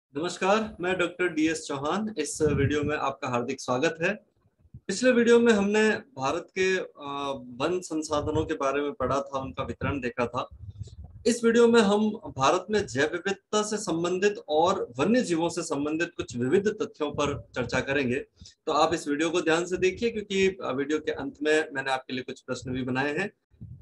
नमस्कार, मैं doctor DS Chauhan. इस वीडियो में आपका हार्दिक स्वागत है। पिछले वीडियो में हमने भारत के वन संसाधनों के बारे में पढ़ा था, उनका वितरण देखा था। इस वीडियो में हम भारत में जैव विविधता से संबंधित और वन्य जीवों से संबंधित कुछ विविध तथ्यों पर चर्चा करेंगे। तो आप इस वीडियो को ध्यान से देखिए, क्योंकि वीडियो के अंत में मैंने आपके लिए कुछ प्रश्न भी बनाए हैं।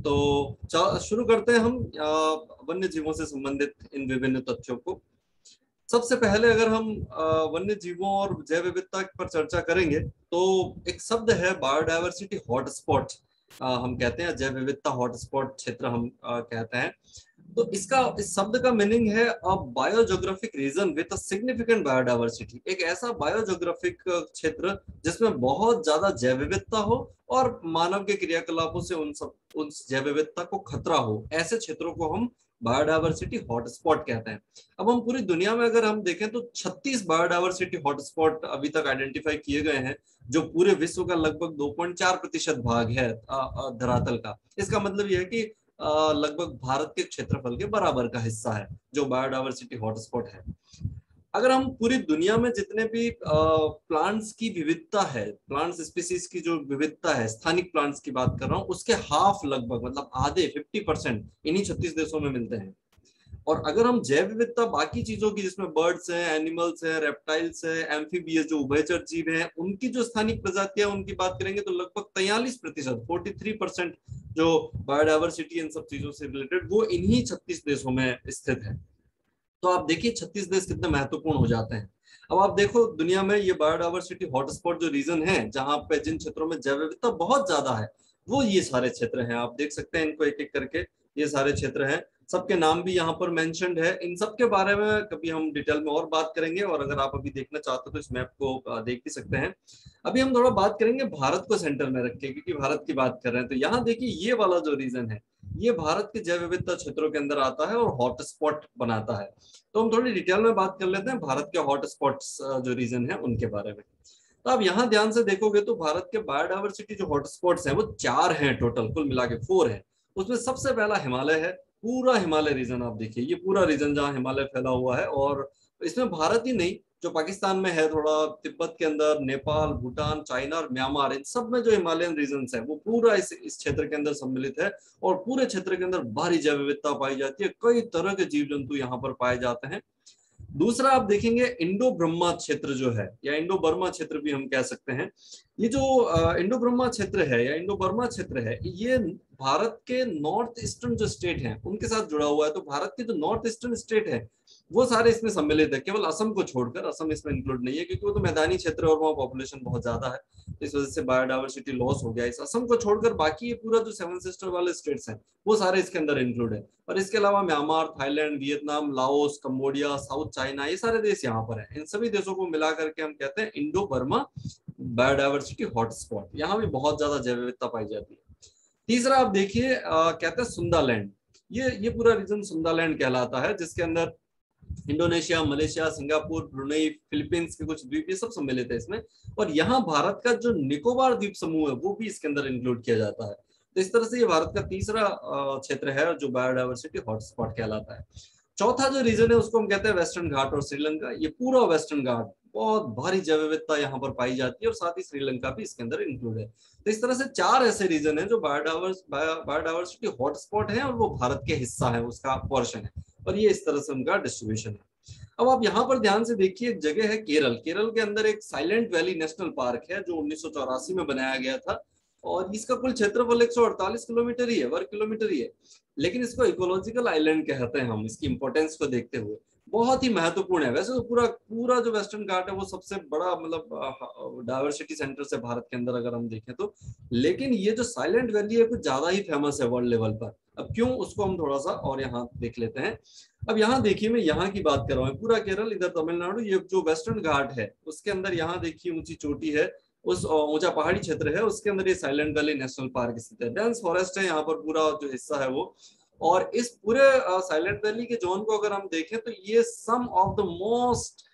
तो शुरू करते हैं हम वन्य जीवों से संबंधित इन विभिन्न तथ्यों को। सबसे पहले अगर हम वन्य जीवों और जैव विविधता पर चर्चा करेंगे तो एक शब्द है बायोडायवर्सिटी हॉटस्पॉट। हम कहते हैं जैव विविधता हॉटस्पॉट क्षेत्र हम कहते हैं। तो इस शब्द का मीनिंग है a biogeographic region with a significant biodiversity. एक ऐसा बायोजियोग्राफिक क्षेत्र जिसमें बहुत ज्यादा जैव विविधता हो और मानव के क्रियाकलापों से उन जैव विविधता को खतरा हो, ऐसे क्षेत्रों को हम बायोडायवर्सिटी हॉटस्पॉट कहते हैं। अब हम पूरी दुनिया में अगर हम देखें तो 36 बायोडायवर्सिटी हॉटस्पॉट अभी तक आइडेंटिफाई किए गए हैं, जो पूरे विश्व का लगभग 2.4% भाग है धरातल का। इसका मतलब यह है कि लगभग भारत के क्षेत्रफल के बराबर का हिस्सा है जो बायोडायवर्सिटी हॉटस्पॉट है। अगर हम पूरी दुनिया में जितने भी प्लांट्स की विविधता है, प्लांट्स स्पीसीज की जो विविधता है, स्थानिक प्लांट्स की बात कर रहा हूं, उसके हाफ लगभग मतलब आधे 50% इन्हीं 36 देशों में मिलते हैं। और अगर हम जैव विविधता बाकी चीजों की, जिसमें बर्ड्स हैं, एनिमल्स हैं, रेप्टाइल्स हैं, एम्फीबियस जो उभयचर जीव हैं, उनकी जो स्थानिक प्रजातियां उनकी बात करेंगे तो लगभग 43%, 43% जो बायोडायवर्सिटी इन सब चीजों से रिलेटेड वो इन्हीं 36 देशों में स्थित है। तो आप देखिए 36 देश कितने महत्वपूर्ण हो जाते हैं। अब आप देखो दुनिया में ये बायोडायवर्सिटी हॉटस्पॉट जो रीजन है, जहां पे जिन क्षेत्रों में जैव विविधता बहुत ज्यादा है, वो ये सारे क्षेत्र हैं। आप देख सकते हैं इनको एक एक करके, ये सारे क्षेत्र हैं। सबके नाम भी यहाँ पर मेंशन्ड है। इन सब के बारे में कभी हम डिटेल में और बात करेंगे, और अगर आप अभी देखना चाहते हो तो इस मैप को देख भी सकते हैं। अभी हम थोड़ा बात करेंगे भारत को सेंटर में रख के, क्योंकि भारत की बात कर रहे हैं। तो यहाँ देखिए ये वाला जो रीजन है, ये भारत के जैव विविधता क्षेत्रों के अंदर आता है और हॉटस्पॉट बनाता है। तो हम थोड़ी डिटेल में बात कर लेते हैं भारत के हॉटस्पॉट्स जो रीजन है उनके बारे में। तो आप यहाँ ध्यान से देखोगे तो भारत के बायोडायवर्सिटी जो हॉटस्पॉट्स हैं वो 4 हैं टोटल, कुल मिला के 4 हैं। उसमें सबसे पहला हिमालय है। पूरा हिमालय रीजन आप देखिए, ये पूरा रीजन जहाँ हिमालय फैला हुआ है, और इसमें भारत ही नहीं, जो पाकिस्तान में है, थोड़ा तिब्बत के अंदर, नेपाल, भूटान, चाइना और म्यांमार, इन सब में जो हिमालयन रीजन है वो पूरा इस क्षेत्र के अंदर सम्मिलित है। और पूरे क्षेत्र के अंदर भारी जैव विविधता पाई जाती है, कई तरह के जीव जंतु यहाँ पर पाए जाते हैं। दूसरा आप देखेंगे इंडो ब्रह्मा क्षेत्र जो है, या इंडो बर्मा क्षेत्र भी हम कह सकते हैं। ये जो इंडो ब्रह्मा क्षेत्र है या इंडो बर्मा क्षेत्र है, ये भारत के नॉर्थ ईस्टर्न जो स्टेट हैं उनके साथ जुड़ा हुआ है। तो भारत के जो नॉर्थ ईस्टर्न स्टेट है वो सारे इसमें सम्मिलित है, केवल असम को छोड़कर। असम इसमें इंक्लूड नहीं है क्योंकि वो तो मैदानी क्षेत्र है और वहाँ पॉपुलेशन बहुत ज्यादा है, तो इस वजह से बायोडायवर्सिटी लॉस हो गया। इस असम को छोड़कर बाकी ये पूरा जो सेवन सिस्टर वाले स्टेट्स हैं वो सारे इसके अंदर इंक्लूड है। और इसके अलावा Myanmar, Thailand, Vietnam, Laos, Cambodia, South China, ये सारे देश यहाँ पर है। इन सभी देशों को मिला करके हम कहते हैं इंडो बर्मा बायोडायवर्सिटी हॉटस्पॉट। यहाँ भी बहुत ज्यादा जैव विविधता पाई जाती है। तीसरा आप देखिए कहते हैं सुंदालैंड। ये पूरा रीजन सुंदालैंड कहलाता है, जिसके अंदर Indonesia, Malaysia, Singapore, Brunei, Philippines के कुछ द्वीप, ये सब सम्मिलित है इसमें। और यहाँ भारत का जो निकोबार द्वीप समूह है वो भी इसके अंदर इंक्लूड किया जाता है। तो इस तरह से ये भारत का तीसरा क्षेत्र है जो बायोडायवर्सिटी हॉटस्पॉट कहलाता है। चौथा जो रीजन है उसको हम कहते हैं वेस्टर्न घाट और श्रीलंका। ये पूरा वेस्टर्न घाट, बहुत भारी जैव विविधता यहाँ पर पाई जाती है, और साथ ही श्रीलंका भी इसके अंदर इंक्लूड है। तो इस तरह से 4 ऐसे रीजन है जो बायोडायवर्सिटी हॉटस्पॉट है, और वो भारत के हिस्सा है, उसका पोर्शन है। और ये इस तरह से उनका डिस्ट्रीब्यूशन है। अब आप यहाँ पर ध्यान से देखिए, एक जगह है केरल। केरल के अंदर एक साइलेंट वैली नेशनल पार्क है जो 1984 में बनाया गया था, और इसका कुल क्षेत्रफल 148 किलोमीटर ही है, वर्ग किलोमीटर ही है। लेकिन इसको इकोलॉजिकल आइलैंड कहते हैं हम, इसकी इंपॉर्टेंस को देखते हुए। बहुत ही महत्वपूर्ण है। वैसे तो पूरा पूरा जो वेस्टर्न घाट है वो सबसे बड़ा मतलब डायवर्सिटी सेंटर से भारत के अंदर अगर हम देखें तो, लेकिन ये जो साइलेंट वैली है कुछ ज्यादा ही फेमस है वर्ल्ड लेवल पर। अब क्यों, उसको हम थोड़ा सा और यहाँ देख लेते हैं। अब यहाँ देखिए, मैं यहाँ की बात कर रहा हूँ, पूरा केरल, इधर तमिलनाडु, ये जो वेस्टर्न घाट है उसके अंदर यहाँ देखिए ऊंची चोटी है, उस ऊंचा पहाड़ी क्षेत्र है, उसके अंदर ये साइलेंट वैली नेशनल पार्क स्थित है। डेंस फॉरेस्ट है यहाँ पर, पूरा जो हिस्सा है वो। और इस पूरे साइलेंट वैली के जोन को अगर हम देखें तो ये some of the most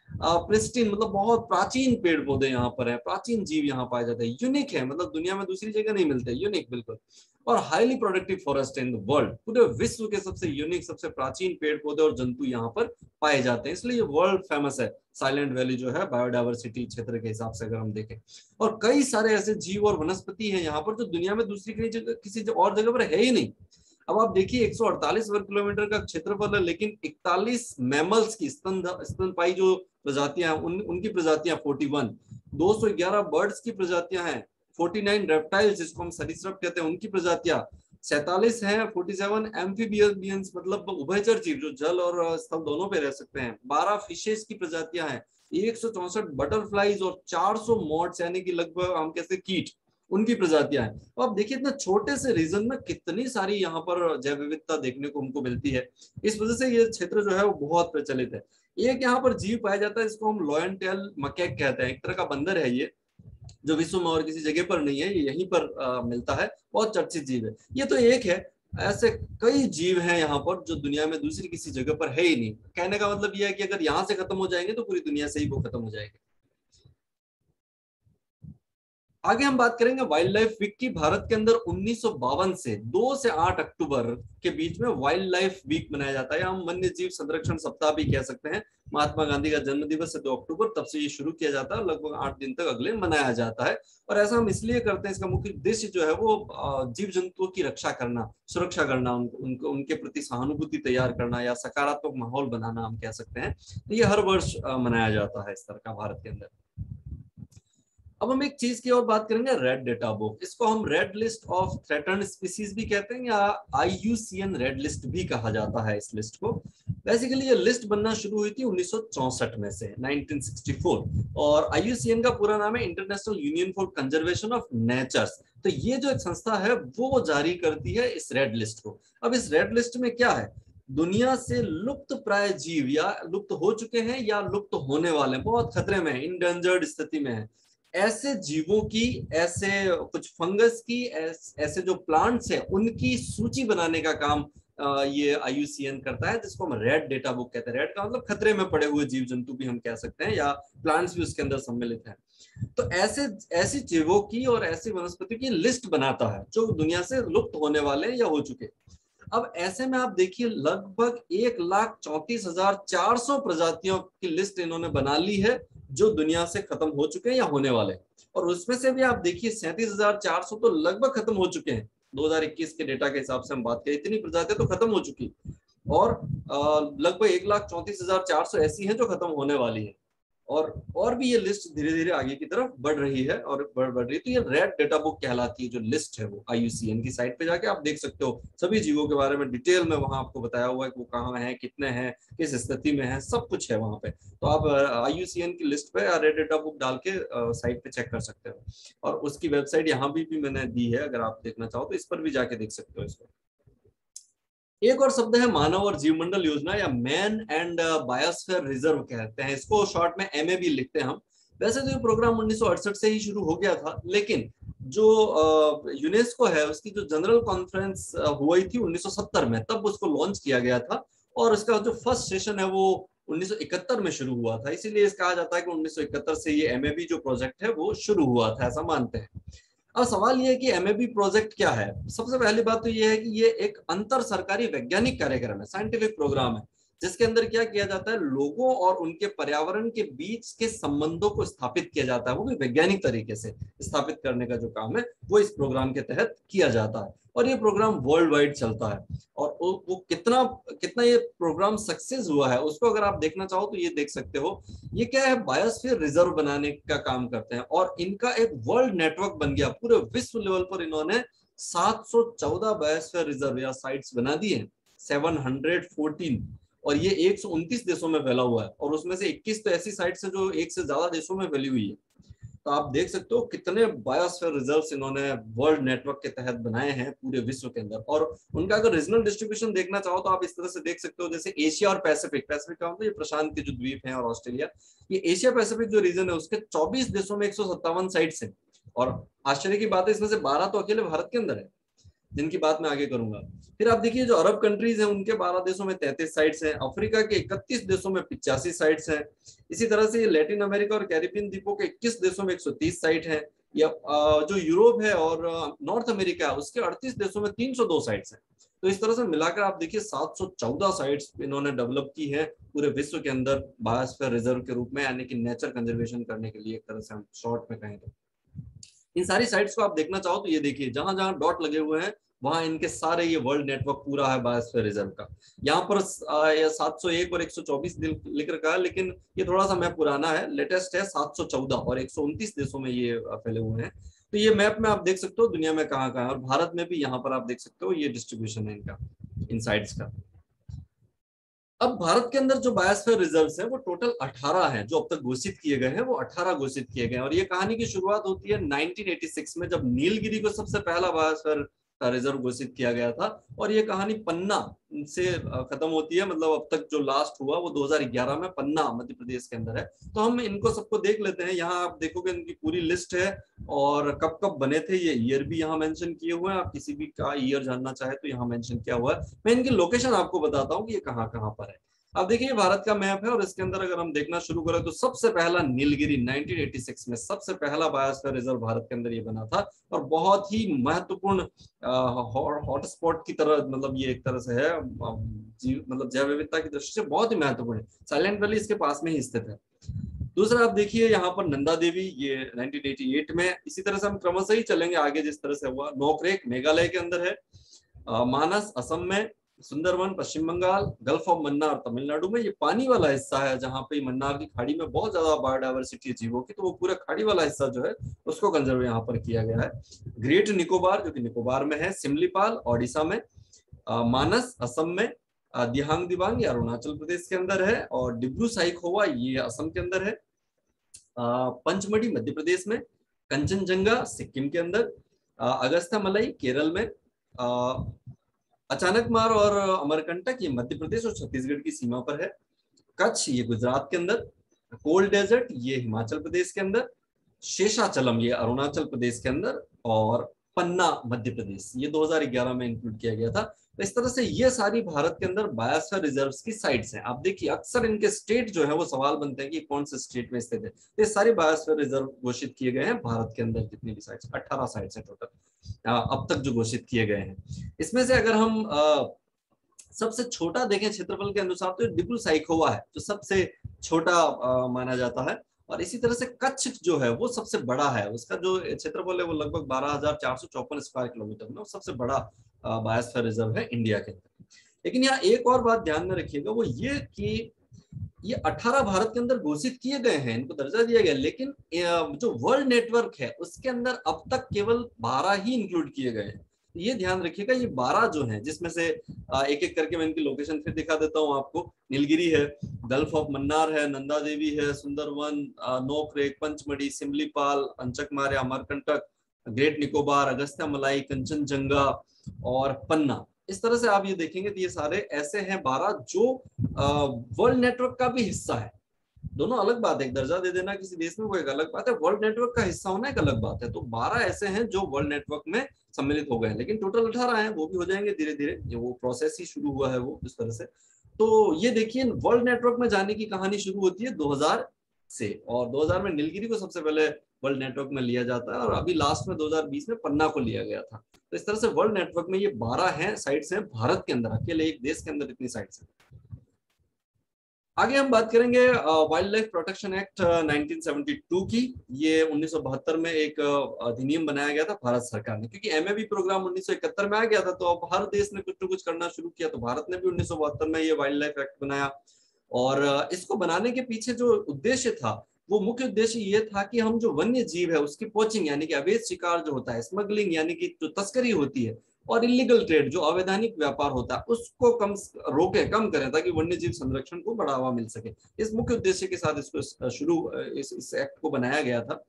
pristine मतलब बहुत प्राचीन पेड़ पौधे यहाँ पर है, प्राचीन जीव यहाँ पाए जाते हैं, यूनिक है, मतलब दुनिया में दूसरी जगह नहीं मिलते, यूनिक बिल्कुल। और highly productive forest in the world, पूरे विश्व के सबसे यूनिक, सबसे प्राचीन पेड़ पौधे और जंतु यहाँ पर पाए जाते हैं, इसलिए ये वर्ल्ड फेमस है साइलेंट वैली जो है बायोडायवर्सिटी क्षेत्र के हिसाब से अगर हम देखें। और कई सारे ऐसे जीव और वनस्पति हैं यहाँ पर जो दुनिया में दूसरी कहीं जगह, किसी और जगह पर है ही नहीं। अब आप देखिए 148 वर्ग किलोमीटर का क्षेत्रफल है, लेकिन 41 मैमल्स की स्तनपाई जो प्रजातियां हैं उनकी प्रजातियां 41, 211 बर्ड्स की प्रजातियां हैं, 49 रेप्टाइल्स जिसको हम सरीसृप कहते हैं उनकी प्रजातियां 47 हैं, 47 एम्फीबियंस मतलब उभयचर जीव जो जल और स्थल दोनों पे रह सकते हैं, 12 फिशेस की प्रजातियां हैं, 164 बटरफ्लाईज और 400 मॉड्स यानी कि लगभग हम कहते हैं कीट, उनकी प्रजातियां हैं। तो आप देखिए इतना छोटे से रीजन में कितनी सारी यहाँ पर जैव विविधता देखने को हमको मिलती है। इस वजह से ये क्षेत्र जो है वो बहुत प्रचलित है। एक यहाँ पर जीव पाया जाता है इसको हम लॉयन टेल मकैक कहते हैं, एक तरह का बंदर है ये, जो विश्व में और किसी जगह पर नहीं है, ये यहीं पर मिलता है, बहुत चर्चित जीव है। ये तो एक है, ऐसे कई जीव हैं यहाँ पर जो दुनिया में दूसरी किसी जगह पर है ही नहीं। कहने का मतलब यह है कि अगर यहाँ से खत्म हो जाएंगे तो पूरी दुनिया से ही वो खत्म हो जाएंगे। आगे हम बात करेंगे वाइल्ड लाइफ वीक की। भारत के अंदर 1952 से 2 से 8 अक्टूबर के बीच में वाइल्ड लाइफ वीक मनाया जाता है, या हम वन्य जीव संरक्षण सप्ताह भी कह सकते हैं। महात्मा गांधी का जन्म दिवस है 2 अक्टूबर, तब से ये शुरू किया जाता है, लगभग 8 दिन तक अगले मनाया जाता है। और ऐसा हम इसलिए करते हैं, इसका मुख्य उद्देश्य जो है वो जीव जंतुओं की रक्षा करना, सुरक्षा करना, उनको उनके प्रति सहानुभूति तैयार करना या सकारात्मक माहौल बनाना हम कह सकते हैं। तो ये हर वर्ष मनाया जाता है इस तरह का भारत के अंदर। अब हम एक चीज की और बात करेंगे, रेड डेटा बुक। इसको हम red list of threatened species भी कहते हैं, या IUCN रेड लिस्ट भी कहा जाता है इस लिस्ट को। बेसिकली ये लिस्ट बनना शुरू हुई थी 1964 में से, 1964, और IUCN का पूरा नाम है international union for conservation of natures. तो ये जो एक संस्था है वो जारी करती है इस रेड लिस्ट को। अब इस रेड लिस्ट में क्या है, दुनिया से लुप्त प्राय जीव या लुप्त हो चुके हैं या लुप्त होने वाले, बहुत खतरे में, इंडेंजर्ड स्थिति में है, ऐसे जीवों की, ऐसे कुछ फंगस की, ऐसे जो प्लांट्स हैं उनकी सूची बनाने का काम ये IUCN करता है, जिसको हम रेड डेटा बुक कहते हैं। रेड का मतलब खतरे में पड़े हुए जीव जंतु भी हम कह सकते हैं, या प्लांट्स भी उसके अंदर सम्मिलित हैं। तो ऐसी जीवों की और ऐसी वनस्पति की लिस्ट बनाता है जो दुनिया से लुप्त होने वाले या हो चुके। अब ऐसे में आप देखिए लगभग 1,34,400 प्रजातियों की लिस्ट इन्होंने बना ली है जो दुनिया से खत्म हो चुके हैं या होने वाले। और उसमें से भी आप देखिए 37,400 तो लगभग खत्म हो चुके हैं, 2021 के डेटा के हिसाब से हम बात करें, इतनी प्रजातियां तो खत्म हो चुकी, और लगभग 1,34,400 ऐसी हैं जो खत्म होने वाली है। और भी ये लिस्ट धीरे धीरे आगे की तरफ बढ़ रही है और बढ़ रही है। तो ये रेड डेटा बुक कहलाती है जो लिस्ट है, वो IUCN की साइट पे जाके आप देख सकते हो, सभी जीवों के बारे में डिटेल में वहां आपको बताया हुआ है कि वो कहाँ है, कितने हैं, किस स्थिति में है, सब कुछ है वहां पे। तो आप IUCN की लिस्ट पे रेड डेटा बुक डाल के साइट पे चेक कर सकते हो, और उसकी वेबसाइट यहाँ भी मैंने दी है, अगर आप देखना चाहो तो इस पर भी जाके देख सकते हो इसको। एक और शब्द है मानव और जीवमंडल योजना, या मैन एंड बायोस्फीयर रिजर्व कहते हैं इसको, शॉर्ट में MAB लिखते हैं हम। वैसे तो ये प्रोग्राम 1968 से ही शुरू हो गया था, लेकिन जो यूनेस्को है उसकी जो जनरल कॉन्फ्रेंस हुई थी 1970 में, तब उसको लॉन्च किया गया था, और इसका जो फर्स्ट सेशन है वो 1971 में शुरू हुआ था। इसीलिए कहा जाता है कि 1971 से ये MAB जो प्रोजेक्ट है वो शुरू हुआ था, ऐसा मानते हैं। अब सवाल ये है कि MAB प्रोजेक्ट क्या है। सबसे पहली बात तो ये है कि ये एक अंतर सरकारी वैज्ञानिक कार्यक्रम है, साइंटिफिक प्रोग्राम है, जिसके अंदर क्या किया जाता है, लोगों और उनके पर्यावरण के बीच के संबंधों को स्थापित किया जाता है, वो भी वैज्ञानिक तरीके से स्थापित करने का जो काम है वो इस प्रोग्राम के तहत किया जाता है। और ये प्रोग्राम वर्ल्ड वाइड चलता है, और वो कितना कितना ये प्रोग्राम सक्सेस हुआ है उसको अगर आप देखना चाहो तो ये देख सकते हो। ये क्या है, बायोस्फीयर रिजर्व बनाने का काम करते हैं, और इनका एक वर्ल्ड नेटवर्क बन गया। पूरे विश्व लेवल पर इन्होंने 714 बायोस्फीयर रिजर्व या साइट्स बना दी है, 714, और ये 129 देशों में फैला हुआ है, और उसमें से 21 तो ऐसी साइट्स है जो एक से ज्यादा देशों में फैली हुई है। तो आप देख सकते हो कितने बायोस्फीयर रिजर्व्स इन्होंने वर्ल्ड नेटवर्क के तहत बनाए हैं पूरे विश्व के अंदर। और उनका अगर रीजनल डिस्ट्रीब्यूशन देखना चाहो तो आप इस तरह से देख सकते हो, जैसे एशिया और पैसिफिक, पैसिफिक का मतलब ये प्रशांत के जो द्वीप हैं और ऑस्ट्रेलिया, ये एशिया पैसिफिक जो रीजन है उसके 24 देशों में 157 साइट्स हैं, और आश्चर्य की बात है इसमें से 12 तो अकेले भारत के अंदर है। जिनकी बात मैं आगे करूंगा। फिर आप देखिए जो अरब कंट्रीज हैं उनके 12 देशों में 33 साइट्स हैं, अफ्रीका के 31 देशों में 85 साइट्स हैं, इसी तरह से लैटिन अमेरिका और कैरिबियन द्वीपों के 21 देशों में 130 साइट हैं, या जो यूरोप है और नॉर्थ अमेरिका है उसके 38 देशों में 302 साइट्स हैं। तो इस तरह से मिलाकर आप देखिए 714 साइट्स इन्होंने डेवलप की है पूरे विश्व के अंदर बायोस्फीयर रिजर्व के रूप में, यानी कि नेचर कंजर्वेशन करने के लिए, एक तरह से हम शॉर्ट में कहें तो। इन सारी साइट्स को आप देखना चाहो तो ये देखिए जहां जहां डॉट लगे हुए हैं वहां इनके सारे ये वर्ल्ड नेटवर्क पूरा है बायोस्फीयर रिजर्व का। यहाँ पर 701 और 124 लिख रखा है, लेकिन ये थोड़ा सा मैप पुराना है, लेटेस्ट है 714 और 129 देशों में ये फैले हुए हैं। तो ये मैप में आप देख सकते हो दुनिया में कहाँ कहाँ है, और भारत में भी यहाँ पर आप देख सकते हो ये डिस्ट्रीब्यूशन है इनका, इन साइट्स का। अब भारत के अंदर जो बायोस्फीयर रिजर्व्स हैं वो टोटल 18 हैं, जो अब तक घोषित किए गए हैं वो 18 घोषित किए गए हैं। और ये कहानी की शुरुआत होती है 1986 में, जब नीलगिरी को सबसे पहला बायोस्फीयर रिजर्व घोषित किया गया था, और ये कहानी पन्ना से खत्म होती है। मतलब अब तक जो लास्ट हुआ वो 2011 में पन्ना मध्य प्रदेश के अंदर है। तो हम इनको सबको देख लेते हैं। यहाँ आप देखोगे इनकी पूरी लिस्ट है, और कब कब बने थे ये ईयर भी यहाँ मेंशन किए हुए हैं। आप किसी भी का ईयर जानना चाहे तो यहाँ मेंशन किया हुआ है। मैं इनकी लोकेशन आपको बताता हूँ कि ये कहाँ कहाँ पर है। अब देखिए भारत का मैप है, और इसके अंदर अगर हम देखना शुरू करें तो सबसे पहला नीलगिरी 1986 में सबसे पहला बायोस्फीयर रिजर्व भारत के अंदर ये बना था, और बहुत ही महत्वपूर्ण हॉटस्पॉट की तरह, मतलब ये एक तरह से है मतलब जैव विविधता की दृष्टि से बहुत ही महत्वपूर्ण है। साइलेंट वैली इसके पास में ही स्थित है। दूसरा आप देखिए यहाँ पर नंदा देवी, ये 1988 में। इसी तरह से हम क्रमशः ही चलेंगे आगे जिस तरह से हुआ। नोकरेक मेघालय के अंदर है, मानस असम में, सुंदरवन पश्चिम बंगाल, गल्फ ऑफ मन्नार तमिलनाडु में। ये पानी वाला हिस्सा है जहाँ पे मन्नार की खाड़ी में बहुत ज्यादा बायोडायवर्सिटी है जीवों की, तो वो पूरा खाड़ी वाला हिस्सा जो है उसको कंजर्व यहाँ पर किया गया है। ग्रेट निकोबार जो कि निकोबार में है, सिमलीपाल ओडिशा में, मानस असम में, दिहांग दिबांग ये अरुणाचल प्रदेश के अंदर है, और डिब्रू साइखोवा ये असम के अंदर है, पंचमढ़ी मध्य प्रदेश में, कंचनजंगा सिक्किम के अंदर, अगस्त्य मलाई केरल में, अचानकमार और अमरकंटक ये मध्य प्रदेश और छत्तीसगढ़ की सीमा पर है, कच्छ ये गुजरात के अंदर, कोल डेजर्ट ये हिमाचल प्रदेश के अंदर, शेषाचलम ये अरुणाचल प्रदेश के अंदर, और पन्ना मध्य प्रदेश ये 2011 में इंक्लूड किया गया था। तो इस तरह से ये सारी भारत के अंदर बायोस्फीयर रिजर्व्स की साइट्स हैं। आप देखिए अक्सर इनके स्टेट जो है वो सवाल बनते हैं कि कौन से स्टेट में स्थित है। तो ये सारे बायोस्फीयर रिजर्व घोषित किए गए हैं भारत के अंदर, जितनी भी साइट्स 18 साइट्स हैं टोटल अब तक जो घोषित किए गए हैं। इसमें से अगर हम सबसे छोटा देखें क्षेत्रफल के अनुसार तो डिब्रू साइखोवा है जो सबसे छोटा माना जाता है, और इसी तरह से कच्छ जो है वो सबसे बड़ा है। उसका जो क्षेत्रफल है वो लगभग 12,454 स्क्वायर किलोमीटर में, सबसे बड़ा बायोस्फीयर रिजर्व है इंडिया के अंदर। लेकिन यहाँ एक और बात ध्यान में रखिएगा, वो ये कि ये 18 भारत के अंदर घोषित किए गए हैं, इनको दर्जा दिया गया, लेकिन जो वर्ल्ड नेटवर्क है उसके अंदर अब तक केवल 12 ही इंक्लूड किए गए हैं। ये ध्यान रखिएगा, ये 12 जो हैं, जिसमें से एक एक करके मैं इनकी लोकेशन फिर दिखा देता हूँ आपको। नीलगिरी है, गल्फ ऑफ मन्नार है, नंदा देवी है, सुंदरवन, नोकरेक, पंचमढ़ी, सिमलीपाल, अंचकमार, अमरकंटक, ग्रेट निकोबार, अगस्त्य मलाई, कंचनजंगा और पन्ना। इस तरह से आप ये देखेंगे तो ये सारे ऐसे हैं 12 जो वर्ल्ड नेटवर्क का भी हिस्सा है। दोनों अलग बात है, एक दर्जा दे देना किसी देश में वो एक अलग बात है, वर्ल्ड नेटवर्क का हिस्सा होना एक अलग बात है। तो 12 ऐसे हैं जो वर्ल्ड नेटवर्क में सम्मिलित हो गए हैं, लेकिन टोटल 18 हैं, वो भी हो जाएंगे धीरे धीरे, जो वो प्रोसेस ही शुरू हुआ है वो इस तरह से। तो ये देखिए वर्ल्ड नेटवर्क में जाने की कहानी शुरू होती है 2000 से, और 2000 में नीलगिरी को सबसे पहले वर्ल्ड नेटवर्क में लिया जाता है, और अभी लास्ट में 2020 में पन्ना को लिया गया था। तो इस तरह से वर्ल्ड नेटवर्क में ये 12 हैं साइट्स हैं भारत के अंदर, अकेले एक देश के अंदर इतनी साइट्स हैं। आगे हम बात करेंगे वाइल्ड लाइफ प्रोटेक्शन एक्ट 1972 की। ये 1972 में एक अधिनियम बनाया गया था भारत सरकार ने, क्योंकि एमएबी प्रोग्राम 1971 में आ गया था, तो अब हर देश ने कुछ न कुछ करना शुरू किया। तो भारत ने भी 1972 में ये वाइल्ड लाइफ एक्ट बनाया, और इसको बनाने के पीछे जो उद्देश्य था वो मुख्य उद्देश्य ये था कि हम जो वन्य जीव है उसकी पोचिंग यानी कि अवैध शिकार जो होता है, स्मगलिंग यानी कि जो तस्करी होती है, और इलीगल ट्रेड जो अवैधानिक व्यापार होता है उसको कम करें, ताकि वन्य जीव संरक्षण को बढ़ावा मिल सके। इस मुख्य उद्देश्य के साथ इसको इस एक्ट को बनाया गया था।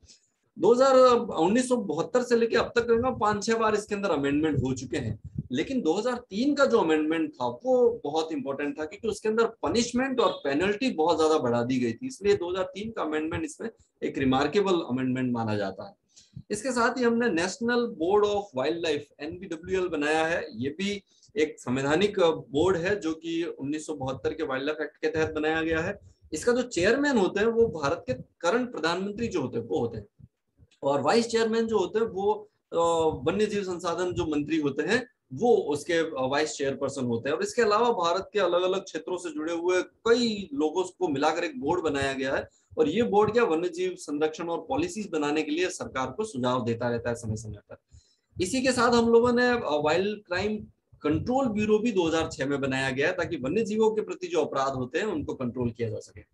1972 से लेकर अब तक 5-6 बार इसके अंदर अमेंडमेंट हो चुके हैं, लेकिन 2003 का जो अमेंडमेंट था वो बहुत इंपॉर्टेंट था, क्योंकि उसके अंदर पनिशमेंट और पेनल्टी बहुत ज्यादा बढ़ा दी गई थी। इसलिए 2003 का अमेंडमेंट इसमें एक रिमार्केबल अमेंडमेंट माना जाता है। इसके साथ ही हमने national board of wild life NBWL बनाया है। ये भी एक संवैधानिक बोर्ड है जो कि 1972 के वाइल्ड लाइफ एक्ट के तहत बनाया गया है। इसका जो चेयरमैन होते हैं वो भारत के करंट प्रधानमंत्री जो होते हैं वो होते हैं, और वाइस चेयरमैन जो होते हैं वो वन्य जीव संसाधन जो मंत्री होते हैं वो उसके वाइस चेयरपर्सन होते हैं। और इसके अलावा भारत के अलग अलग क्षेत्रों से जुड़े हुए कई लोगों को मिलाकर एक बोर्ड बनाया गया है, और ये बोर्ड क्या वन्य जीव संरक्षण और पॉलिसीज बनाने के लिए सरकार को सुझाव देता रहता है समय समय पर। इसी के साथ हम लोगों ने वाइल्ड क्राइम कंट्रोल ब्यूरो भी 2006 में बनाया गया है, ताकि वन्य जीवों के प्रति जो अपराध होते हैं उनको कंट्रोल किया जा सके।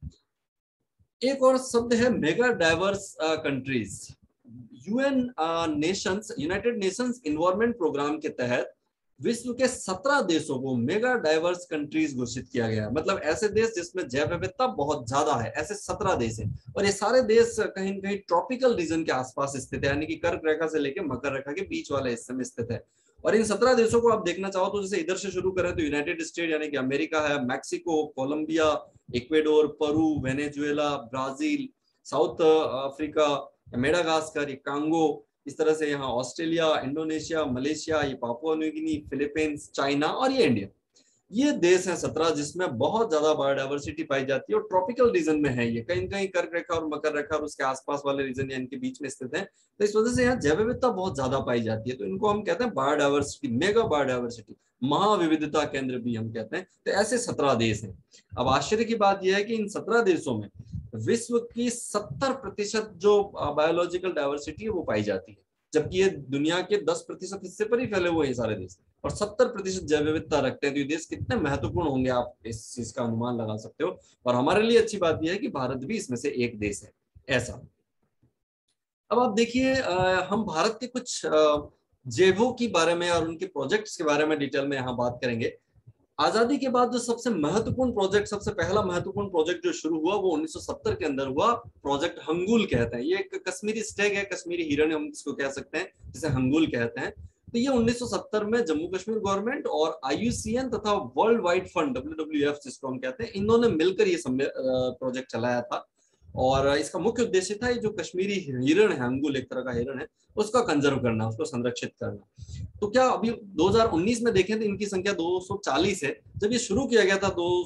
एक और शब्द है mega diverse countries. UN nations United Nations environment program के तहत विश्व के 17 देशों को मेगा डाइवर्स कंट्रीज घोषित किया गया है। मतलब ऐसे देश जिसमें जैव विविधता बहुत ज्यादा है, ऐसे 17 देश हैं। और ये सारे देश कहीं न कहीं ट्रॉपिकल रीजन के आसपास स्थित है, यानी कि कर्क रेखा से लेकर मकर रेखा के बीच वाले हिस्से में स्थित है। और इन 17 देशों को आप देखना चाहो तो जैसे इधर से शुरू करें तो यूनाइटेड स्टेट यानी कि अमेरिका है, Mexico, Colombia, Ecuador, Peru, Venezuela, Brazil, South Africa, Madagascar, Congo, इस तरह से यहाँ ऑस्ट्रेलिया, इंडोनेशिया, मलेशिया, ये Papua New Guinea, Philippines, China और ये इंडिया। ये देश है 17 जिसमें बहुत ज्यादा बायोडाइवर्सिटी पाई जाती है, और ट्रॉपिकल रीजन में है। ये कहीं कहीं कर्क रेखा और मकर रेखा और उसके आसपास वाले रीजन या इनके बीच में स्थित है। तो इस वजह से यहाँ जैव विविधता बहुत ज्यादा पाई जाती है। तो इनको हम कहते हैं बायोडाइवर्सिटी, मेगा बायोडाइवर्सिटी, महाविविधता केंद्र भी हम कहते हैं। तो ऐसे 17 देश हैं। अब आश्चर्य की बात यह है कि इन 17 देशों में विश्व की 70% जो बायोलॉजिकल डाइवर्सिटी है वो पाई जाती है, जबकि ये दुनिया के 10% हिस्से पर ही फैले हुए हैं सारे देश, और 70% जैव विविधता रखते हैं। तो ये देश कितने महत्वपूर्ण होंगे आप इस चीज का अनुमान लगा सकते हो। और हमारे लिए अच्छी बात यह है कि भारत भी इसमें से एक देश है ऐसा। अब आप देखिए, हम भारत के कुछ जैवों के बारे में और उनके प्रोजेक्ट्स के बारे में डिटेल में यहाँ बात करेंगे। आजादी के बाद जो सबसे महत्वपूर्ण प्रोजेक्ट, सबसे पहला महत्वपूर्ण प्रोजेक्ट जो शुरू हुआ वो 1970 के अंदर हुआ। प्रोजेक्ट हंगुल कहते हैं। ये एक कश्मीरी स्टेग है, कश्मीरी हिरण हम इसको कह सकते हैं, जिसे हंगुल कहते हैं। तो ये 1970 में जम्मू कश्मीर गवर्नमेंट और IUCN तथा वर्ल्ड वाइड फंड WWF जिसको हम कहते हैं, इन्होंने मिलकर ये प्रोजेक्ट चलाया था। और इसका मुख्य उद्देश्य था ये जो कश्मीरी हिरण है, हंगुल एक तरह का हिरण है, उसका कंजर्व करना, उसको संरक्षित करना। तो क्या अभी 2019 में देखें तो इनकी संख्या 240 है। जब ये शुरू किया गया था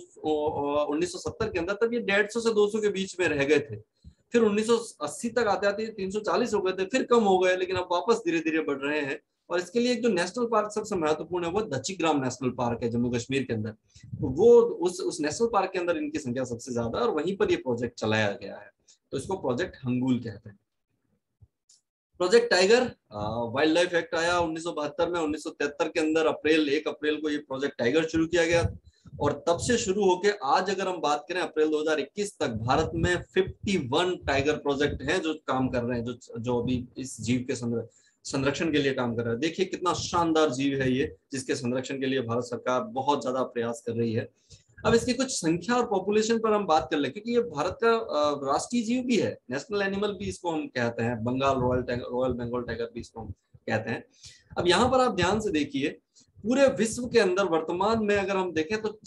1970 के अंदर, तब ये 150 से 200 के बीच में रह गए थे। फिर 1980 तक आते आते 340 हो गए थे, फिर कम हो गए, लेकिन अब वापस धीरे धीरे बढ़ रहे हैं। और इसके लिए एक जो नेशनल पार्क सबसे महत्वपूर्ण है वो दचिग्राम नेशनल पार्क है जम्मू कश्मीर के अंदर। तो वो उस नेशनल पार्क के अंदर इनकी संख्या सबसे ज्यादा है, और वहीं पर ये प्रोजेक्ट चलाया गया है। तो इसको प्रोजेक्ट हंगुल कहते हैं। Project tiger, wild life act आया 1972 में। 1973 के अंदर 1 अप्रैल को ये प्रोजेक्ट टाइगर शुरू किया गया, और तब से शुरू होके आज अगर हम बात करें अप्रैल 2021 तक, भारत में 51 टाइगर प्रोजेक्ट हैं जो काम कर रहे हैं, जो अभी इस जीव के संरक्षण के लिए काम कर रहा है। देखिए कितना शानदार जीव है ये, जिसके संरक्षण के लिए भारत सरकार बहुत ज्यादा प्रयास कर रही है। अब इसकी कुछ संख्या और पॉपुलेशन पर हम बात कर ले, क्योंकि ये भारत का राष्ट्रीय जीव भी है, नेशनल एनिमल भी इसको हम कहते हैं, बंगाल रॉयल बंगाल टाइगर भी इसको हम कहते हैं। अब यहाँ पर आप ध्यान से देखिए, पूरे विश्व के अंदर वर्तमान में अगर हम देखें तो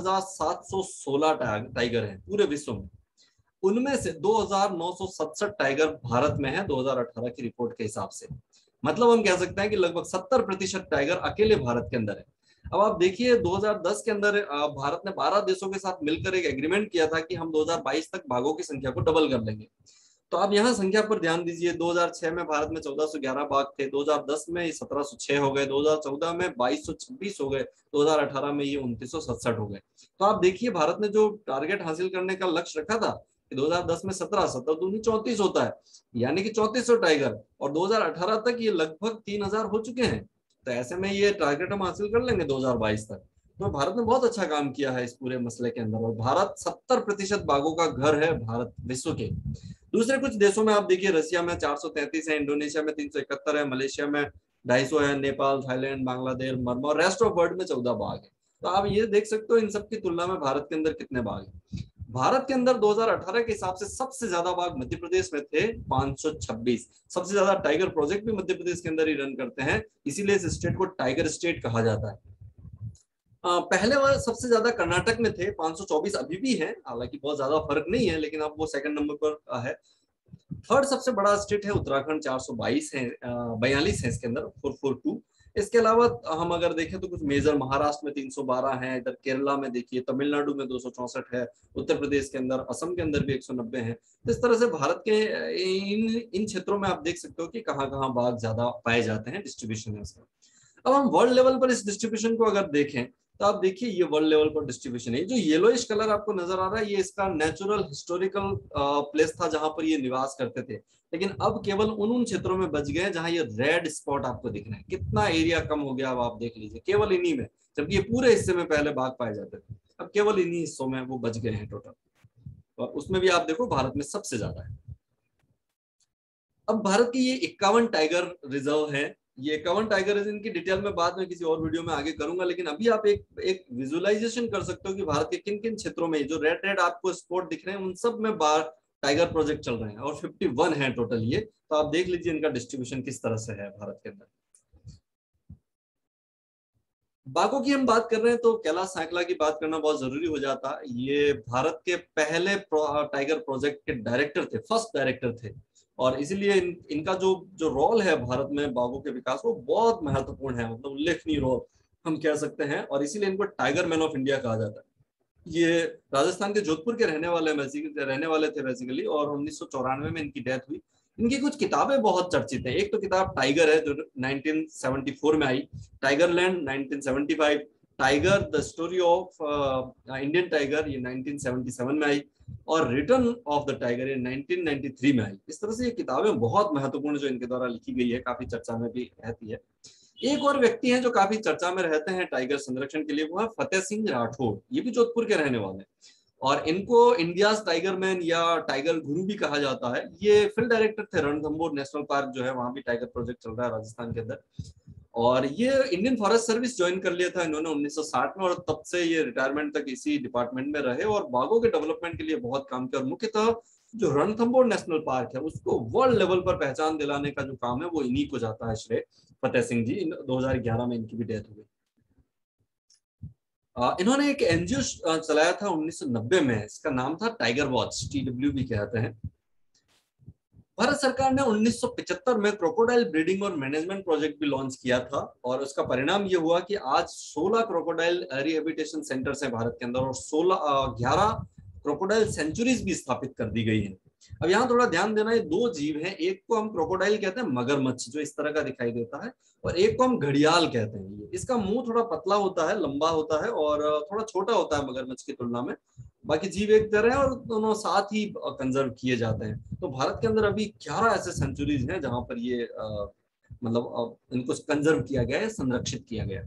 4716 टाइगर हैं पूरे विश्व में। उनमें से 2967 टाइगर भारत में है 2018 की रिपोर्ट के हिसाब से। मतलब हम कह सकते हैं कि लगभग 70% टाइगर अकेले भारत के अंदर है। अब आप देखिए 2010 के अंदर भारत ने 12 देशों के साथ मिलकर एक एग्रीमेंट किया था कि हम 2022 तक बाघों की संख्या को डबल कर लेंगे। तो आप यहाँ संख्या पर ध्यान दीजिए, 2006 में भारत में 1411 बाघ थे, 2010 में 1706 हो गए, 2014 में 2226 हो गए, 2018 में ये 2967 हो गए। तो आप देखिए भारत ने जो टारगेट हासिल करने का लक्ष्य रखा था कि 2010 में 17 दूनी 34 होता है, यानी कि 3400 टाइगर, और 2018 तक ये लगभग 3000 हो चुके हैं। तो ऐसे में ये टारगेट हम हासिल कर लेंगे 2022 तक। तो भारत ने बहुत अच्छा काम किया है इस पूरे मसले के अंदर, और भारत 70% बाघों का घर है भारत विश्व के। दूसरे कुछ देशों में आप देखिए, रसिया में 433 है, इंडोनेशिया में 371 है, मलेशिया में 250 है, नेपाल, थाईलैंड, बांग्लादेश, मरमा और रेस्ट ऑफ वर्ल्ड में 14 बाघ है। तो आप ये देख सकते हो इन सब की तुलना में भारत के अंदर कितने बाघ है। भारत के अंदर 2018 के हिसाब से सबसे ज्यादा बाघ मध्य प्रदेश में थे, 526। सबसे ज्यादा टाइगर प्रोजेक्ट भी मध्य प्रदेश के अंदर ही रन करते हैं, इसीलिए इस स्टेट को टाइगर स्टेट कहा जाता है। पहले वह सबसे ज्यादा कर्नाटक में थे, 524 अभी भी हैं, हालांकि बहुत ज्यादा फर्क नहीं है, लेकिन अब वो सेकंड नंबर पर है। थर्ड सबसे बड़ा स्टेट है उत्तराखंड, 422 है, 42 है इसके अंदर, 442। इसके अलावा हम अगर देखें तो कुछ मेजर, महाराष्ट्र में 312 है, इधर केरला में देखिए, तमिलनाडु में 264 है, उत्तर प्रदेश के अंदर, असम के अंदर भी 190 है। तो इस तरह से भारत के इन इन क्षेत्रों में आप देख सकते हो कि कहाँ कहाँ बाघ ज्यादा पाए जाते हैं, डिस्ट्रीब्यूशन है इसका। अब हम वर्ल्ड लेवल पर इस डिस्ट्रीब्यूशन को अगर देखें तो आप देखिए ये वर्ल्ड लेवल पर डिस्ट्रीब्यूशन है। जो येलोइश कलर आपको नजर आ रहा है ये इसका नेचुरल हिस्टोरिकल प्लेस था जहां पर ये निवास करते थे, लेकिन अब केवल उन क्षेत्रों में बच गए जहां ये रेड स्पॉट आपको दिख रहे हैं। कितना एरिया कम हो गया अब आप देख लीजिए, केवल इन्हीं में, जबकि ये पूरे हिस्से में पहले बाघ पाए जाते थे, अब केवल इन्हीं हिस्सों में वो बच गए हैं टोटल। और उसमें भी आप देखो भारत में सबसे ज्यादा है। अब भारत की ये 51 टाइगर रिजर्व है। ये 51 टाइगर रिजर्व की डिटेल में बाद में किसी और वीडियो में आगे करूंगा, लेकिन अभी आप एक विजुअलाइजेशन कर सकते हो कि भारत के किन किन क्षेत्रों में जो रेड रेड आपको स्पॉट दिख रहे हैं उन सब में बार टाइगर प्रोजेक्ट चल रहे हैं, और 51 है टोटल ये। तो आप देख लीजिए इनका डिस्ट्रीब्यूशन किस तरह से है भारत के अंदर। बाघों की हम बात कर रहे हैं तो कैलाश सैकला की बात करना बहुत जरूरी हो जाता है। ये भारत के पहले टाइगर प्रोजेक्ट के डायरेक्टर थे, फर्स्ट डायरेक्टर थे, और इसीलिए इनका जो जो रोल है भारत में बाघों के विकास, वो बहुत महत्वपूर्ण है, मतलब उल्लेखनीय रोल हम कह सकते हैं, और इसीलिए इनको टाइगर मैन ऑफ इंडिया कहा जाता है। ये राजस्थान के जोधपुर के रहने वाले थे बेसिकली, और 1994 में इनकी डेथ हुई। इनकी कुछ किताबें बहुत चर्चित हैं। एक तो किताब टाइगर है जो 1974 में आई, tiger land 1975, tiger the story of Indian tiger ये 1977 में आई, और रिटर्न ऑफ द टाइगर ये 1993 में आई। इस तरह से ये किताबें बहुत महत्वपूर्ण जो इनके द्वारा लिखी गई है, काफी चर्चा में भी रहती है। एक और व्यक्ति हैं जो काफी चर्चा में रहते हैं टाइगर संरक्षण के लिए, वो है फतेह सिंह राठौर। ये भी जोधपुर के रहने वाले हैं, और इनको इंडियाज टाइगर मैन या टाइगर गुरु भी कहा जाता है। ये फील्ड डायरेक्टर थे रणथंभौर नेशनल पार्क जो है, वहां भी टाइगर प्रोजेक्ट चल रहा है राजस्थान के अंदर। और ये इंडियन फॉरेस्ट सर्विस ज्वाइन कर लिया था इन्होंने 1960 में, और तब से ये रिटायरमेंट तक इसी डिपार्टमेंट में रहे और बाघों के डेवलपमेंट के लिए बहुत काम किया। और मुख्यतः जो रणथंभौर नेशनल पार्क है उसको वर्ल्ड लेवल पर पहचान दिलाने का जो काम है वो इन्हीं को जाता है श्रेय। फतेह सिंह जी, 2011 में इनकी भी डेथ हो गई। इन्होंने एक एनजीओ चलाया था 1990 में, इसका नाम था टाइगर वॉच, TW भी कहते हैं। भारत सरकार ने 1975 में क्रोकोडाइल ब्रीडिंग और मैनेजमेंट प्रोजेक्ट भी लॉन्च किया था, और उसका परिणाम ये हुआ कि आज 16 क्रोकोडाइल रिहेबिलिटेशन सेंटर्स हैं भारत के अंदर, और 11 क्रोकोडाइल सेंचुरीज भी स्थापित कर दी गई हैं। अब यहाँ थोड़ा ध्यान देना, ये दो जीव हैं, एक को हम क्रोकोडाइल कहते हैं, मगरमच्छ जो इस तरह का दिखाई देता है, और एक को हम घड़ियाल कहते हैं। इसका मुंह थोड़ा पतला होता है, लंबा होता है, और थोड़ा छोटा होता है मगरमच्छ की तुलना में। बाकी जीव एक तरह है, और दोनों साथ ही कंजर्व किए जाते हैं। तो भारत के अंदर अभी 11 ऐसे सेंचुरीज हैं जहां पर ये मतलब इनको कंजर्व किया गया है, संरक्षित किया गया है।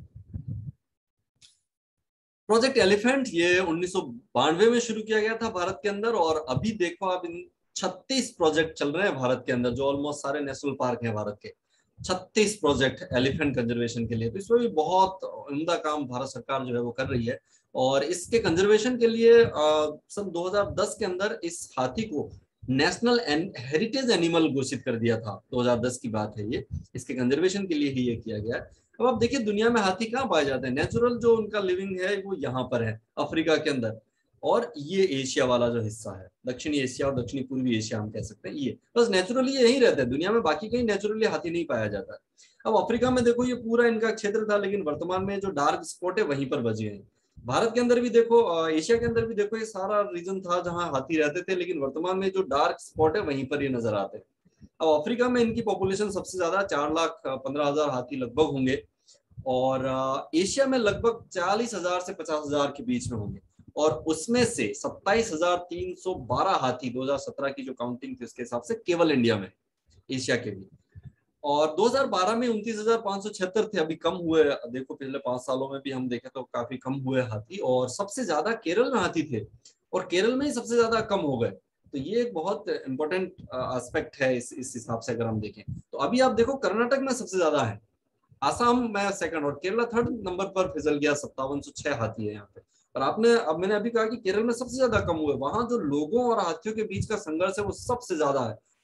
प्रोजेक्ट एलिफेंट ये 1992 में शुरू किया गया था भारत के अंदर, और अभी देखो आप इन 36 प्रोजेक्ट चल रहे हैं भारत के अंदर, जो ऑलमोस्ट सारे नेशनल पार्क हैं भारत के। 36 प्रोजेक्ट एलिफेंट कंजर्वेशन के लिए, तो इसमें भी बहुत उम्दा काम भारत सरकार जो है वो कर रही है। और इसके कंजर्वेशन के लिए सन 2010 के अंदर इस हाथी को नेशनल हेरिटेज एनिमल घोषित कर दिया था। 2010 की बात है ये, इसके कंजर्वेशन के लिए ही ये किया गया है। अब आप देखिए दुनिया में हाथी कहाँ पाए जाते हैं, नेचुरल जो उनका लिविंग है वो यहाँ पर है, अफ्रीका के अंदर, और ये एशिया वाला जो हिस्सा है, दक्षिणी एशिया और दक्षिणी पूर्वी एशिया हम कह सकते हैं, ये बस नेचुरली यही रहते हैं दुनिया में, बाकी कहीं नेचुरली हाथी नहीं पाया जाता है। अब अफ्रीका में देखो ये पूरा इनका क्षेत्र था, लेकिन वर्तमान में जो डार्क स्पॉट है वहीं पर बचे हैं। भारत के अंदर भी देखो, एशिया के अंदर भी देखो, ये सारा रीजन था जहां हाथी रहते थे, लेकिन वर्तमान में जो डार्क स्पॉट है वहीं पर ये नजर आते हैं। अब अफ्रीका में इनकी पॉपुलेशन सबसे ज्यादा 4,15,000 हाथी लगभग होंगे, और एशिया में लगभग 40,000 से 50,000 के बीच में होंगे, और उसमें से 27,312 हाथी 2017 की जो काउंटिंग थी उसके हिसाब से केवल इंडिया में, एशिया के भी। और 2012 में 29,576 थे, अभी कम हुए। देखो पिछले 5 सालों में भी हम देखें तो काफी कम हुए हाथी, और सबसे ज्यादा केरल में हाथी थे, और केरल में ही सबसे ज्यादा कम हो गए। तो ये एक बहुत इंपॉर्टेंट एस्पेक्ट है इस हिसाब से अगर हम देखें तो। अभी आप देखो कर्नाटक में सबसे ज्यादा है, आसाम में सेकंड, और केरला थर्ड नंबर पर फिसल गया, 5706 हाथी है यहाँ पे। और मैंने अभी कहा कि केरल में सबसे ज्यादा कम हुए, वहां जो लोगों और हाथियों के बीच का संघर्ष है वो सबसे ज्यादा है,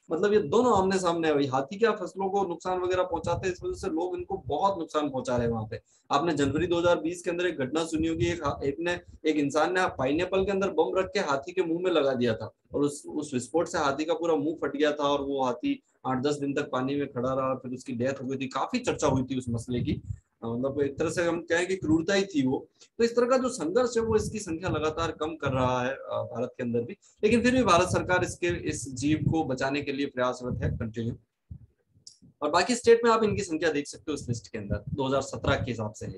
मतलब ये दोनों आमने सामने है। हाथी क्या फसलों को नुकसान वगैरह पहुंचाते हैं, इस वजह से लोग इनको बहुत नुकसान पहुंचा रहे हैं वहां पे। आपने जनवरी 2020 के अंदर एक घटना सुनी होगी, एक इंसान ने पाइनएप्पल के अंदर बम रख के हाथी के मुंह में लगा दिया था, और उस विस्फोट से हाथी का पूरा मुंह फट गया था, और वो हाथी 8-10 दिन तक पानी में खड़ा रहा, फिर उसकी डेथ हो गई थी। काफी चर्चा हुई थी उस मसले की। मतलब एक तरह से हम कहें कि क्रूरता ही थी वो। तो इस तरह का जो संघर्ष है वो इसकी संख्या लगातार कम कर रहा है भारत के अंदर भी। लेकिन फिर भी भारत सरकार इस जीव को बचाने के लिए प्रयासरत है कंटिन्यू। और बाकी स्टेट में आप इनकी संख्या देख सकते हो इस लिस्ट के अंदर 2017 के हिसाब से है।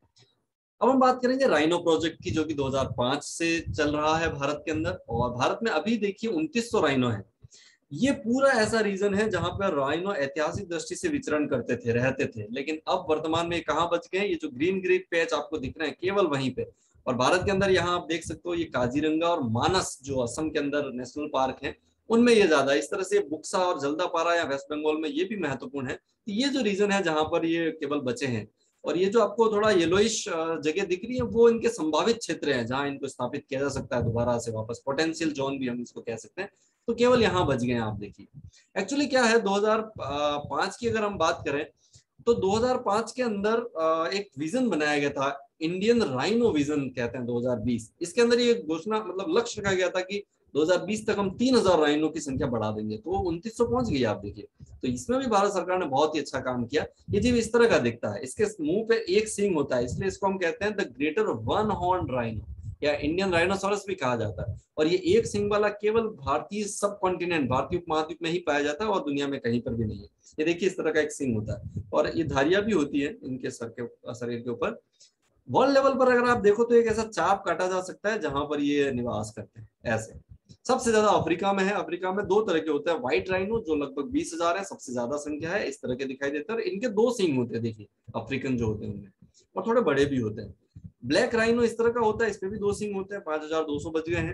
अब हम बात करेंगे राइनो प्रोजेक्ट की, जो कि 2005 से चल रहा है भारत के अंदर। और भारत में अभी देखिए 2900 राइनो है। ये पूरा ऐसा रीजन है जहां पर राइनो ऐतिहासिक दृष्टि से विचरण करते थे, रहते थे, लेकिन अब वर्तमान में कहां बच गए? ये जो ग्रीन ग्रीन पैच आपको दिख रहे हैं केवल वहीं पे। और भारत के अंदर यहाँ आप देख सकते हो ये काजीरंगा और मानस जो असम के अंदर नेशनल पार्क है उनमें ये ज्यादा। इस तरह से बुक्सा और जल्दापारा या वेस्ट बंगाल में ये भी महत्वपूर्ण है। तो ये जो रीजन है जहां पर ये केवल बचे हैं। और ये जो आपको थोड़ा येलोइश जगह दिख रही है वो इनके संभावित क्षेत्र हैं जहां इनको स्थापित किया जा सकता है दोबारा से वापस, पोटेंशियल जोन भी हम इसको कह सकते हैं। तो केवल यहाँ बच गए हैं आप देखिए। एक्चुअली क्या है, 2005 की अगर हम बात करें तो 2005 के अंदर एक विजन बनाया गया था, इंडियन राइनो विजन कहते हैं 2020। इसके अंदर ये घोषणा मतलब लक्ष्य रखा गया था कि 2020 तक हम 3000 राइनो की संख्या बढ़ा देंगे। तो वो 2900 पहुंच गई आप देखिए। तो इसमें भी भारत सरकार ने बहुत ही अच्छा काम किया। ये जीव इस तरह का दिखता है, इसके मुंह पे एक सींग होता है, इसलिए इसको हम कहते हैं the greater one horn rhino या इंडियन राइनोसोरस भी कहा जाता है। और ये एक सिंग वाला केवल भारतीय सब कॉन्टिनेंट, भारतीय उपमहाद्वीप में ही पाया जाता है और दुनिया में कहीं पर भी नहीं है। ये देखिए इस तरह का एक सिंग होता है और ये धारियां भी होती है इनके शरीर के ऊपर। वर्ल्ड लेवल पर अगर आप देखो तो एक ऐसा चाप काटा जा सकता है जहां पर ये निवास करते हैं। ऐसे सबसे ज्यादा अफ्रीका में है। अफ्रीका में दो तरह के होते हैं, व्हाइट राइनो जो लगभग 20,000 है, सबसे ज्यादा संख्या है, इस तरह के दिखाई देते हैं। और इनके दो सींग होते हैं देखिए, अफ्रीकन जो होते हैं उनमें, और थोड़े बड़े भी होते हैं। ब्लैक राइनो इस तरह का होता है, इसमें भी दो सिंग होते हैं, 5200 बच गए हैं।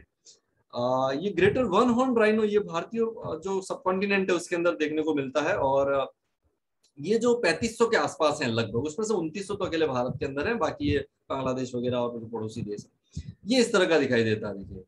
ये ग्रेटर वन हॉर्न राइनो ये भारतीय जो सब कॉन्टिनेंट है उसके अंदर देखने को मिलता है। और ये जो 3500 के आसपास हैं लगभग, उसमें से 2900 तो अकेले भारत के अंदर है, बाकी ये बांग्लादेश वगैरह और पड़ोसी देश है। ये इस तरह का दिखाई देता है देखिए।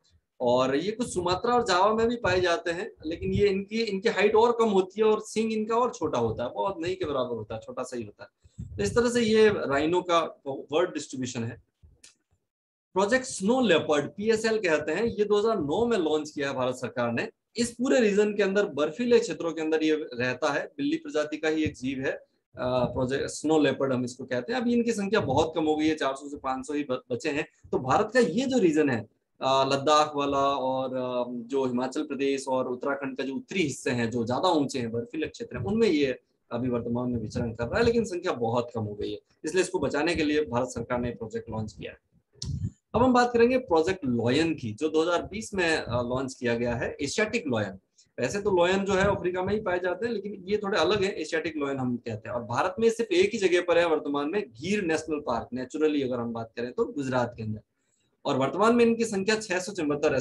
और ये कुछ सुमात्रा और जावा में भी पाए जाते हैं, लेकिन ये इनकी हाइट और कम होती है और सिंग इनका और छोटा होता है, बहुत नहीं के बराबर होता है, छोटा सा ही होता है। तो इस तरह से ये राइनो का वर्ल्ड डिस्ट्रीब्यूशन है। प्रोजेक्ट स्नो लेपर्ड PSL कहते हैं, ये 2009 में लॉन्च किया है भारत सरकार ने। इस पूरे रीजन के अंदर बर्फीले क्षेत्रों के अंदर ये रहता है, बिल्ली प्रजाति का ही एक जीव है। प्रोजेक्ट स्नो लेपर्ड हम इसको कहते हैं। अभी इनकी संख्या बहुत कम हो गई है, 400 से 500 ही बचे हैं। तो भारत का ये जो रीजन है लद्दाख वाला और जो हिमाचल प्रदेश और उत्तराखंड का जो उत्तरी हिस्से हैं जो ज्यादा ऊंचे हैं, बर्फीले क्षेत्र हैं, उनमें ये अभी वर्तमान में विचरण कर रहा है, लेकिन संख्या बहुत कम हो गई है। इसलिए इसको बचाने के लिए भारत सरकार ने प्रोजेक्ट लॉन्च किया है। अब हम बात करेंगे प्रोजेक्ट लॉयन की, जो 2020 में लॉन्च किया गया है। एशियाटिक लॉयन, वैसे तो लॉयन जो है अफ्रीका में ही पाए जाते हैं, लेकिन ये थोड़े अलग है, एशियाटिक लॉयन हम कहते हैं। और भारत में सिर्फ एक ही जगह पर है वर्तमान में, गिर नेशनल पार्क, नेचुरली अगर हम बात करें तो गुजरात के अंदर। और वर्तमान में इनकी संख्या 674 है,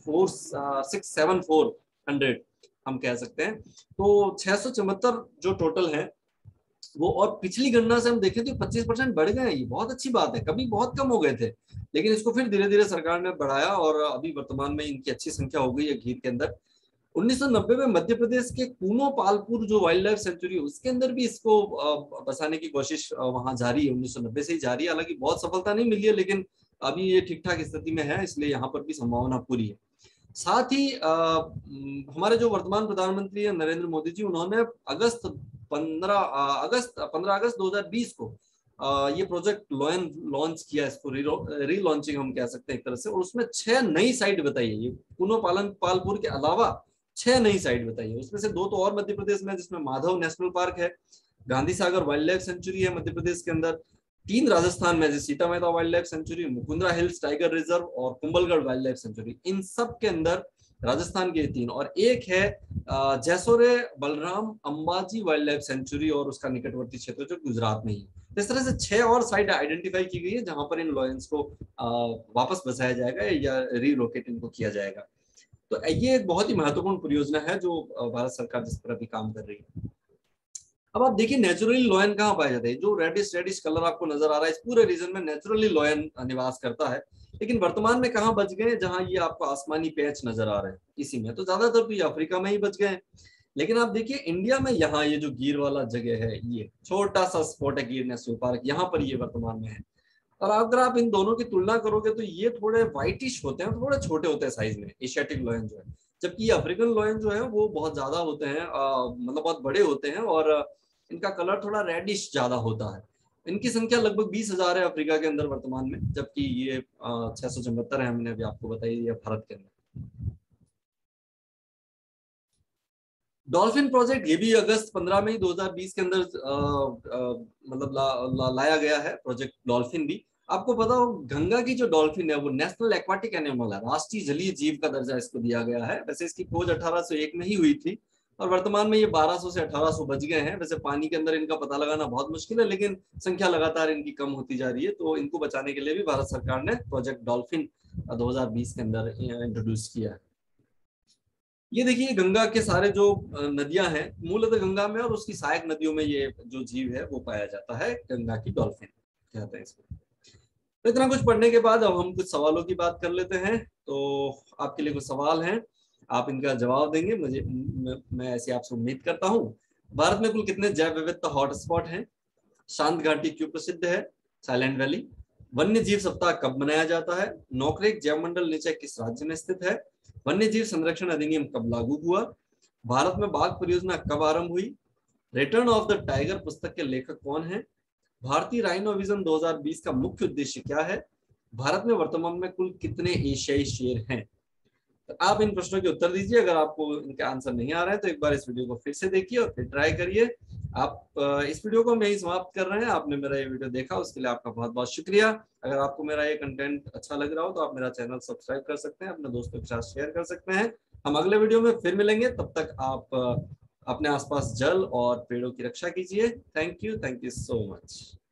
67400 हम कह सकते हैं। तो 674 जो टोटल है वो, और पिछली गणना से हम देखें तो 25% बढ़ गए हैं। ये बहुत अच्छी बात है, कभी बहुत कम हो गए थे, लेकिन इसको फिर धीरे धीरे सरकार ने बढ़ाया और अभी वर्तमान में इनकी अच्छी संख्या हो गई है घीर के अंदर। 1990 में मध्य प्रदेश के कूनो पालपुर जो वाइल्ड लाइफ सेंचुरी, उसके अंदर भी इसको बसाने की कोशिश वहां जारी है, 1990 से ही जारी है। हालांकि बहुत सफलता नहीं मिली है, लेकिन अभी ये ठीक ठाक स्थिति में है, इसलिए यहाँ पर भी संभावना पूरी है। साथ ही हमारे जो वर्तमान प्रधानमंत्री है नरेंद्र मोदी जी, उन्होंने 15 अगस्त 2020 को ये प्रोजेक्ट लॉन्च किया, इसको रीलॉन्चिंग हम कह सकते हैं एक तरह से। और उसमें 6 नई साइट बताई है, ये कुनो पालपुर के अलावा 6 नई साइट बताई है। उसमें से 2 तो और मध्य प्रदेश में, जिसमें माधव नेशनल पार्क है, Gandhi Sagar wild life sanctuary है मध्य प्रदेश के अंदर, 3 राजस्थान में, जैसे Sita Mehta wild life sanctuary, Mukundra hills tiger reserve और कुंभलगढ़ वाइल्ड लाइफ सेंचुरी। इन सब के अंदर राजस्थान के 3, और एक है Jessore Balaram Ambaji wild life sanctuary और उसका निकटवर्ती क्षेत्र जो गुजरात में ही। इस तरह से 6 और साइट आइडेंटिफाई की गई है जहां पर इन लॉयंस को वापस बसाया जाएगा या रीलोकेट इनको किया जाएगा। तो ये एक बहुत ही महत्वपूर्ण परियोजना है जो भारत सरकार जिस पर अभी काम कर रही है। अब आप देखिए नेचुरली लॉयन कहाँ पाए जाते हैं। जो रेडिश कलर आपको नजर आ रहा है, इस पूरे रीजन में नेचुरली लॉयन निवास करता है। लेकिन वर्तमान में कहाँ बच गए, जहां ये आपको आसमानी पैच नजर आ रहे हैं इसी में, तो ज्यादातर तो ये अफ्रीका में ही बच गए। लेकिन आप देखिए इंडिया में यहाँ ये जो गिर वाला जगह है, ये छोटा सा स्पॉट है गिर नेशनल पार्क, यहाँ पर ये वर्तमान में है। और अगर आप इन दोनों की तुलना करोगे तो ये थोड़े व्हाइटिश होते हैं, थोड़े छोटे होते हैं साइज में, एशियाटिक लॉयन जो है, जबकि ये अफ्रीकन लॉयन जो है वो बहुत ज्यादा होते हैं, मतलब बहुत बड़े होते हैं, और इनका कलर थोड़ा रेडिश ज्यादा होता है। इनकी संख्या लगभग 20,000 है अफ्रीका के अंदर वर्तमान में, जबकि ये 674 है, हमने अभी आपको बताई, ये भारत के अंदर। डॉल्फिन प्रोजेक्ट ये भी अगस्त 15 मई 2020 के अंदर मतलब लाया गया है प्रोजेक्ट डॉल्फिन भी। आपको पता हो गंगा की जो डॉल्फिन है वो नेशनल एक्वाटिक एनिमल है, राष्ट्रीय जलीय जीव का दर्जा इसको दिया गया है। वैसे इसकी खोज 1801 में ही हुई थी, और वर्तमान में ये 1200 से 1800 बच गए हैं। वैसे पानी के अंदर इनका पता लगाना बहुत मुश्किल है, लेकिन संख्या लगातार इनकी कम होती जा रही है, तो इनको बचाने के लिए भी भारत सरकार ने प्रोजेक्ट डॉल्फिन 2020 के अंदर इंट्रोड्यूस किया है। ये देखिए गंगा के सारे जो नदियां हैं, मूलतः गंगा में और उसकी सहायक नदियों में ये जो जीव है वो पाया जाता है, गंगा की डॉल्फिन कहते हैं इसको। तो इतना कुछ पढ़ने के बाद अब हम कुछ सवालों की बात कर लेते हैं। तो आपके लिए कुछ सवाल हैं, आप इनका जवाब देंगे, मुझे मैं ऐसे आपसे उम्मीद करता हूँ। भारत में कुल कितने जैव विविधता हॉटस्पॉट हैं? शांत घाटी क्यों प्रसिद्ध है? Silent valley. वन्य जीव सप्ताह कब मनाया जाता है? नोकरेक जैव मंडल नीचे किस राज्य में स्थित है? वन्य जीव संरक्षण अधिनियम कब लागू हुआ? भारत में बाघ परियोजना कब आरंभ हुई? रिटर्न ऑफ द टाइगर पुस्तक के लेखक कौन है? भारतीय राइनो विजन 2020 का मुख्य उद्देश्य क्या है? भारत में वर्तमान में कुल कितने एशियाई शेर हैं? तो आप इन प्रश्नों के उत्तर दीजिए। अगर आपको इनके आंसर नहीं आ रहे हैं तो एक बार इस वीडियो को फिर से देखिए और फिर ट्राई करिए। आप इस वीडियो को हम यही समाप्त कर रहे हैं। आपने मेरा ये वीडियो देखा उसके लिए आपका बहुत बहुत शुक्रिया। अगर आपको मेरा ये कंटेंट अच्छा लग रहा हो तो आप मेरा चैनल सब्सक्राइब कर सकते हैं, अपने दोस्तों के साथ शेयर कर सकते हैं। हम अगले वीडियो में फिर मिलेंगे, तब तक आप अपने आसपास जल और पेड़ों की रक्षा कीजिए। Thank you so much.